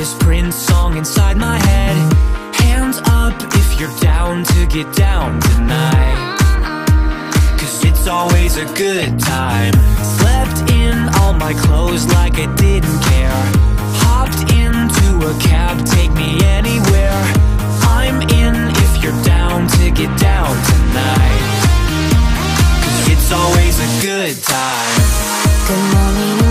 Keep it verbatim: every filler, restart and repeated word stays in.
this Prince song inside my head. Hands up if you're down to get down tonight, 'cause it's always a good time. Slept in all my clothes like I didn't care. Hopped into a cab, take me anywhere. I'm in if you're down to get down tonight, 'cause it's always a good time. Good morning